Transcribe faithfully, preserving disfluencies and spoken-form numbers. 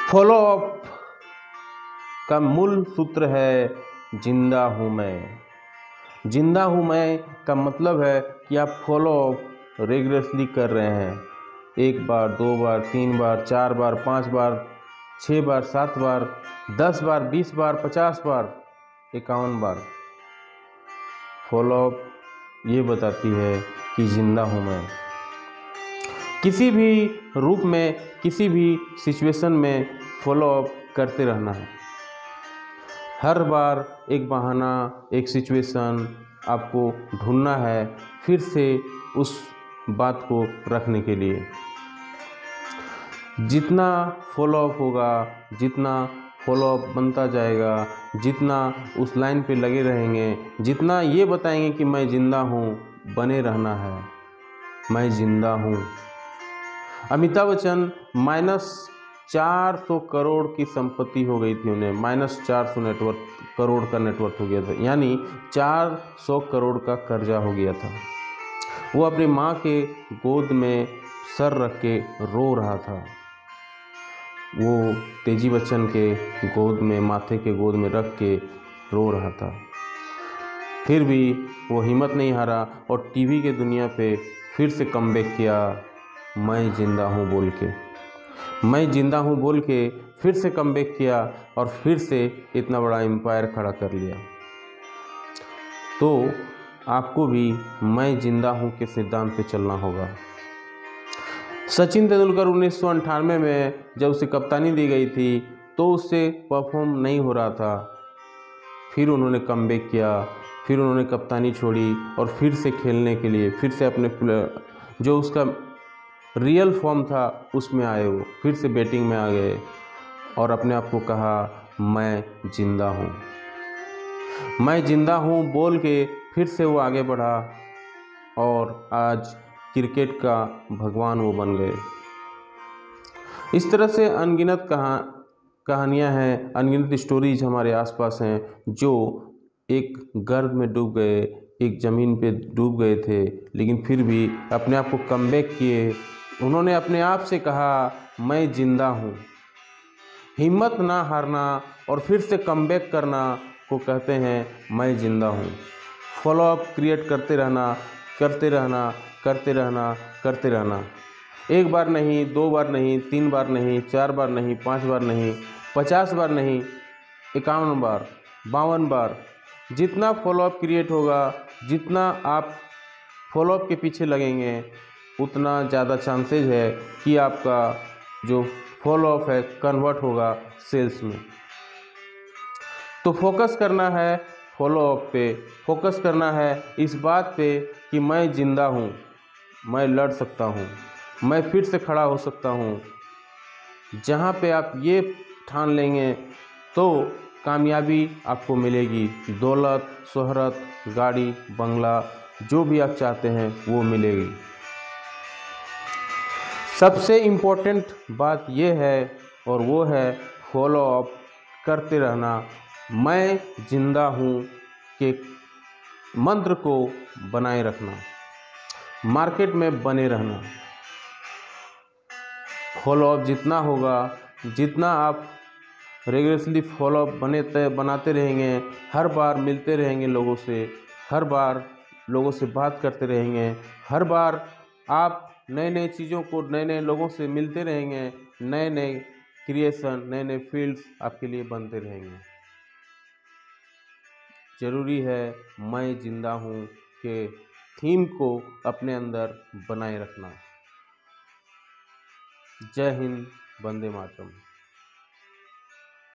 Follow up का मूल सूत्र है जिंदा हूँ मैं। जिंदा हूँ मैं का मतलब है कि आप फॉलो अप रेगुलरली कर रहे हैं। एक बार, दो बार, तीन बार, चार बार, पाँच बार, छः बार, सात बार, दस बार, बीस बार, पचास बार, इक्यावन बार। फॉलो अप ये बताती है कि जिंदा हूँ मैं। किसी भी रूप में, किसी भी सिचुएशन में फॉलो अप करते रहना है। हर बार एक बहाना, एक सिचुएशन आपको ढूंढना है फिर से उस बात को रखने के लिए। जितना फॉलो अप होगा, जितना फॉलो अप बनता जाएगा, जितना उस लाइन पे लगे रहेंगे, जितना ये बताएंगे कि मैं ज़िंदा हूँ, बने रहना है, मैं ज़िंदा हूँ। अमिताभ बच्चन माइनस चार सौ करोड़ की संपत्ति हो गई थी उन्हें, माइनस चार सौ नेटवर्क करोड़ का नेटवर्क हो गया था, यानी चार सौ करोड़ का कर्जा हो गया था। वो अपनी माँ के गोद में सर रख के रो रहा था। वो तेजी बच्चन के गोद में, माथे के गोद में रख के रो रहा था। फिर भी वो हिम्मत नहीं हारा और टीवी के दुनिया पे फिर से कमबैक किया, मैं ज़िंदा हूँ बोल के। मैं ज़िंदा हूँ बोल के फिर से कमबैक किया और फिर से इतना बड़ा एम्पायर खड़ा कर लिया। तो आपको भी मैं ज़िंदा हूँ के सिद्धांत पे चलना होगा। सचिन तेंदुलकर उन्नीस सौ अंठानवे में जब उसे कप्तानी दी गई थी तो उससे परफॉर्म नहीं हो रहा था। फिर उन्होंने कमबैक किया, फिर उन्होंने कप्तानी छोड़ी और फिर से खेलने के लिए, फिर से अपने जो उसका रियल फॉर्म था उसमें आए। वो फिर से बैटिंग में आ गए और अपने आप को कहा मैं ज़िंदा हूँ। मैं ज़िंदा हूँ बोल के फिर से वो आगे बढ़ा और आज क्रिकेट का भगवान वो बन गए। इस तरह से अनगिनत कहा कहानियाँ हैं, अनगिनत स्टोरीज हमारे आसपास हैं जो एक गर्द में डूब गए, एक ज़मीन पे डूब गए थे, लेकिन फिर भी अपने आप को कमबैक किए। उन्होंने अपने आप से कहा मैं ज़िंदा हूँ। हिम्मत ना हारना और फिर से कमबैक करना को कहते हैं मैं ज़िंदा हूँ। फॉलो अप क्रिएट करते रहना, करते रहना, करते रहना, करते रहना। एक बार नहीं, दो बार नहीं, तीन बार नहीं, चार बार नहीं, पाँच बार नहीं, पचास बार नहीं, इक्यावन बार, बावन बार। जितना फॉलो अप क्रिएट होगा, जितना आप फॉलो अप के पीछे लगेंगे, उतना ज़्यादा चांसेज है कि आपका जो फॉलो अप है कन्वर्ट होगा सेल्स में। तो फोकस करना है फॉलो अप पे, फोकस करना है इस बात पे कि मैं ज़िंदा हूँ, मैं लड़ सकता हूँ, मैं फिर से खड़ा हो सकता हूँ। जहाँ पे आप ये ठान लेंगे तो कामयाबी आपको मिलेगी। दौलत, शोहरत, गाड़ी, बंगला, जो भी आप चाहते हैं वो मिलेगी। सबसे इम्पोर्टेंट बात ये है और वो है फॉलो अप करते रहना। मैं ज़िंदा हूँ के मंत्र को बनाए रखना, मार्केट में बने रहना। फॉलो अप जितना होगा, जितना आप रेगुलरली फॉलो अप बने बनाते रहेंगे, हर बार मिलते रहेंगे लोगों से, हर बार लोगों से बात करते रहेंगे, हर बार आप नए नए चीज़ों को, नए नए लोगों से मिलते रहेंगे, नए नए क्रिएशन, नए नए फील्ड्स आपके लिए बनते रहेंगे। ज़रूरी है मैं ज़िंदा हूँ के थीम को अपने अंदर बनाए रखना। जय हिंद, वंदे मातरम।